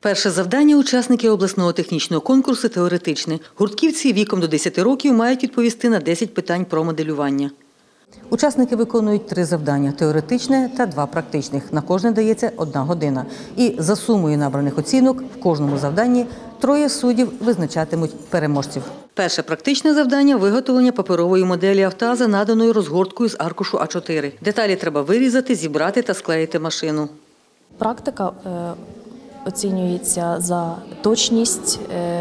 Перше завдання учасників обласного технічного конкурсу теоретичне. Гуртківці віком до 10 років мають відповісти на 10 питань про моделювання. Учасники виконують 3 завдання – теоретичне та 2 практичних. На кожне дається 1 година. І за сумою набраних оцінок в кожному завданні 3 суддів визначатимуть переможців. Перше практичне завдання – виготовлення паперової моделі авто за наданою розгорткою з аркушу А4. Деталі треба вирізати, зібрати та склеїти машину. Практика оцінюється за точність,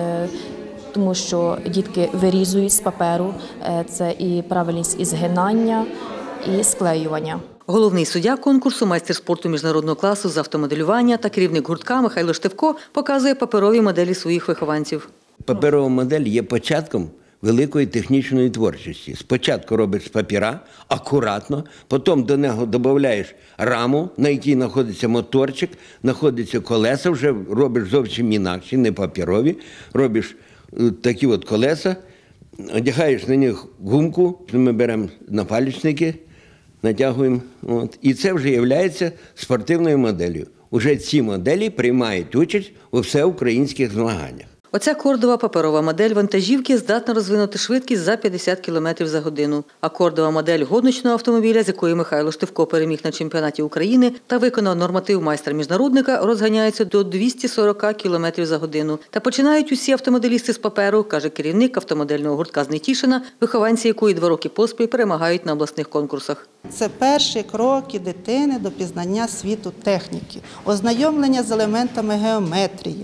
тому що дітки вирізують з паперу, це і правильність і згинання, і склеювання. Головний суддя конкурсу, майстер спорту міжнародного класу з автомоделювання та керівник гуртка Михайло Штивко показує паперові моделі своїх вихованців. Паперова модель є початком великої технічної творчості. Спочатку робиш з папіра, акуратно, потім до нього додаєш раму, на якій знаходиться моторчик, знаходяться колеса, вже робиш зовсім інакші, не паперові, робиш такі от колеса, одягаєш на них гумку, ми беремо напалічники, натягуємо, і це вже є спортивною моделлю. Уже ці моделі приймають участь у всеукраїнських змаганнях. Оця кордова паперова модель вантажівки здатна розвинути швидкість за 50 км за годину. А кордова модель гоночного автомобіля, з якою Михайло Штивко переміг на чемпіонаті України та виконав норматив майстра-міжнародника, розганяється до 240 км за годину. Та починають усі автомоделісти з паперу, каже керівник автомодельного гуртка з Нетішина, вихованці якої 2 роки поспіль перемагають на обласних конкурсах. Це перші кроки дитини до пізнання світу техніки, ознайомлення з елементами геометрії.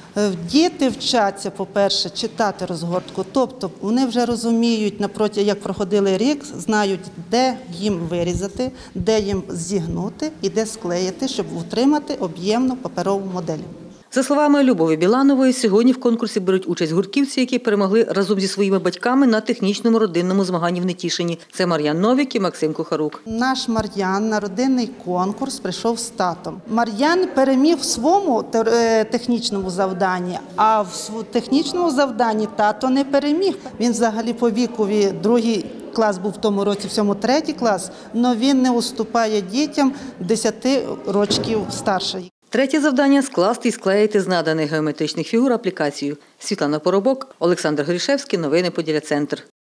Діти вчаться, по-перше, читати розгортку, тобто вони вже розуміють, як проходили рік, знають, де їм вирізати, де їм зігнути і де склеїти, щоб утримати об'ємну паперову модель. За словами Любові Біланової, сьогодні в конкурсі беруть участь гуртківці, які перемогли разом зі своїми батьками на технічному родинному змаганні в Нетішині. Це Мар'ян Новік і Максим Кухарук. Наш Мар'ян на родинний конкурс прийшов з татом. Мар'ян переміг в своєму технічному завданні, а в технічному завданні тато не переміг. Він взагалі по вікові 2-й клас був в тому році, в цьому 3-й клас, але він не уступає дітям 10 років старший. Третє завдання – скласти і склеїти з наданих геометричних фігур аплікацію. Світлана Поробок, Олександр Грішевський, новини Поділля Центр.